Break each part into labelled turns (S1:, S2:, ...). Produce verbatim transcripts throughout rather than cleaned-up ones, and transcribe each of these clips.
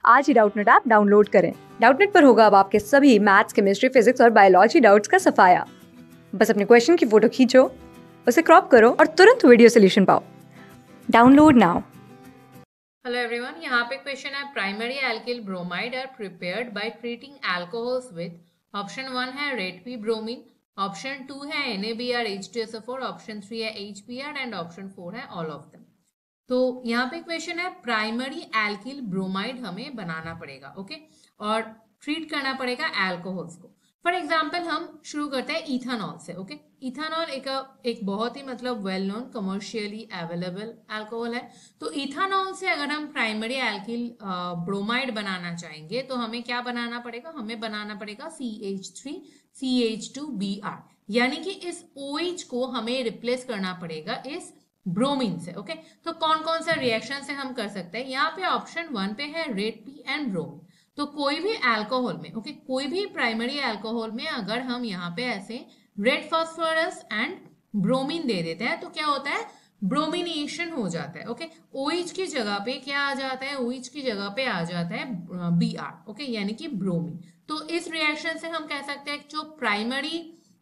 S1: आज ही Doubtnut app download करें। डाउटनेट पर होगा अब आपके सभी मैथ्स, केमिस्ट्री, फिजिक्स और बायोलॉजी डाउट्स का सफाया। बस अपने क्वेश्चन की फोटो खींचो, उसे क्रॉप करो और तुरंत वीडियो सोल्यूशन पाओ। Download now.
S2: हेलो एवरीवन, यहाँ पे क्वेश्चन है primary alkyl bromide are prepared by treating alcohols with option one है red P bromine, option two है N A B R H two S O four, option three है H B R and option four है all of them. तो यहाँ पे question है primary alkyl bromide हमें बनाना पड़ेगा, ओके, और ट्रीट करना पड़ेगा एल्कोहल्स को। फॉर एग्जाम्पल हम शुरू करते हैं इथानॉल से, ओके। इथानॉल एक एक बहुत ही मतलब well known commercially available alcohol है। तो इथानॉल से अगर हम प्राइमरी एल्किल ब्रोमाइड बनाना चाहेंगे तो हमें क्या बनाना पड़ेगा? हमें बनाना पड़ेगा C H three C H two B R, यानी कि इस OH को हमें रिप्लेस करना पड़ेगा इस ब्रोमीन से, ओके। तो कौन कौन सा रिएक्शन से हम कर सकते हैं? यहाँ पे ऑप्शन वन पे है रेड पी एंड ब्रोमीन। तो कोई भी अल्कोहल में, ओके, कोई भी प्राइमरी अल्कोहल में अगर हम यहाँ पे ऐसे रेड फास्फोरस एंड ब्रोमीन दे देते हैं तो क्या होता है? ब्रोमिनेशन हो जाता है, ओके। OH की जगह पे क्या आ जाता है? OH की जगह पे आ जाता है बी आर, ओके, यानी कि ब्रोमीन। तो इस रिएक्शन से हम कह सकते हैं जो प्राइमरी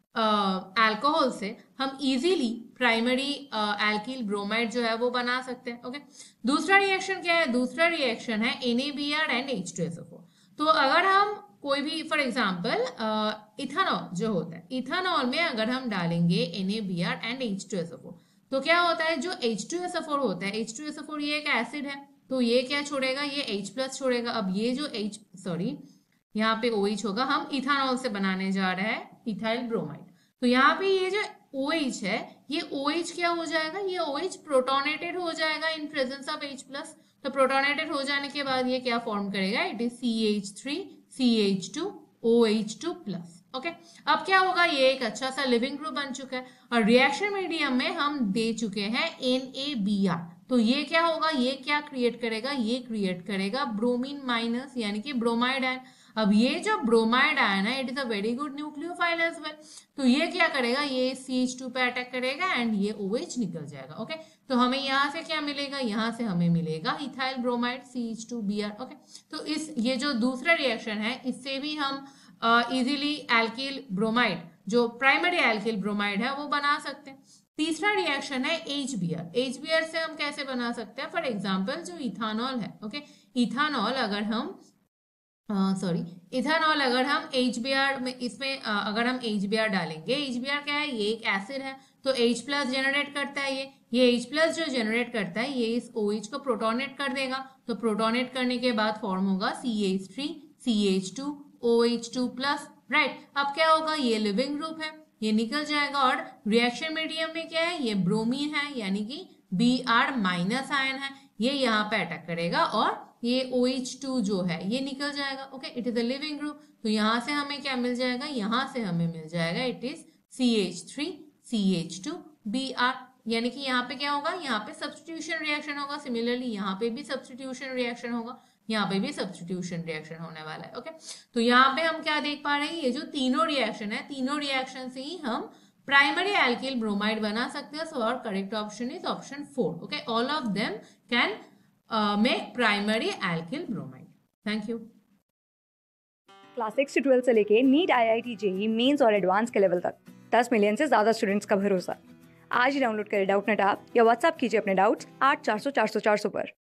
S2: अल्कोहल uh, से हम इजीली प्राइमरी एल्किल ब्रोमाइड जो है वो बना सकते हैं, ओके। दूसरा रिएक्शन क्या है? दूसरा रिएक्शन है N A B R and H two S O four. तो अगर हम कोई भी फॉर एग्जांपल इथानॉल जो होता है, इथानॉल में अगर हम डालेंगे N A B R and H two S O four तो क्या होता है? जो H two S O four होता है, H two S O four ये एक एसिड है, तो ये क्या छोड़ेगा? ये H प्लस छोड़ेगा। अब ये जो H सॉरी यहाँ पे OH होगा, हम इथानॉल से बनाने जा रहे हैं इथाइल ब्रोमाइड। तो यहाँ पे ये जो OH है, ये OH क्या हो जाएगा? ये OH प्रोटोनेटेड हो जाएगा in presence of H plus. तो प्रोटोनेटेड हो जाने के बाद ये क्या फॉर्म करेगा? It is C H three C H two O H two plus, okay. अब क्या होगा? ये एक अच्छा सा लिविंग ग्रुप बन चुका है और रिएक्शन मीडियम में हम दे चुके हैं एन ए बी आर। तो ये क्या होगा? ये क्या क्रिएट करेगा? ये क्रिएट करेगा ब्रोमीन माइनस, यानी कि ब्रोमाइड आयन। अब ये जो ब्रोमाइड आयन है, it is a very good nucleophile as well. तो ये क्या करेगा? ये सी एच टू पे अटैक करेगा एंड ये OH निकल जाएगा, ओके। तो हमें यहाँ से क्या मिलेगा? यहाँ से हमें मिलेगा ethyl bromide C H two B R, okay. तो इस ये जो दूसरा रिएक्शन है, इससे भी हम इजीली एल्किल ब्रोमाइड, जो प्राइमरी एल्किल ब्रोमाइड है, वो बना सकते हैं। तीसरा रिएक्शन है H B R. H B R से हम कैसे बना सकते हैं? फॉर एग्जाम्पल जो इथानॉल है, ओके, इथानॉल अगर हम सॉरी uh, इथानॉल अगर हम एच बी आर में इसमें uh, अगर हम एच बी आर डालेंगे, एच बी आर क्या है? ये एक एसिड है, तो H प्लस जनरेट करता है। ये ये H प्लस जो जनरेट करता है, ये इस OH को प्रोटोनेट कर देगा। तो प्रोटोनेट करने के बाद फॉर्म होगा C H three C H two O H two plus, right. अब क्या होगा? ये लिविंग ग्रुप है, ये निकल जाएगा और रिएक्शन मीडियम में क्या है? ये ब्रोमीन है, यानी कि बी आर माइनस आयन है, ये यहाँ पे अटैक करेगा और ये ओ एच टू जो है ये निकल जाएगा, okay. It is a leaving group. तो यहाँ से हमें क्या मिल जाएगा? यहाँ से हमें मिल जाएगा it is C H three C H two B R, यानी कि यहाँ पे क्या होगा? यहाँ पे सब्स्टिट्यूशन रिएक्शन होगा। सिमिलरली यहाँ पे भी सब्स्टिट्यूशन रिएक्शन होगा, यहाँ पे भी सब्स्टिट्यूशन रिएक्शन होने वाला है, ओके। तो यहाँ पे हम क्या देख पा रहे हैं? ये जो तीनों रिएक्शन है, तीनों रिएक्शन से ही हम प्राइमरी एल्किल ब्रोमाइड बना सकते हैं। सो और correct option is option four, okay. All of them can make primary alkyl bromide. Thank you.
S1: Class six से ट्वेल्थ से लेके NEET, I I T, JEE mains और एडवांस के लेवल तक दस मिलियन से ज्यादा स्टूडेंट्स का भरोसा। आज ही डाउनलोड करें डाउटनेट ऐप या व्हाट्सएप कीजिए अपने डाउट्स आठ चार सौ चार सौ चार सौ पर।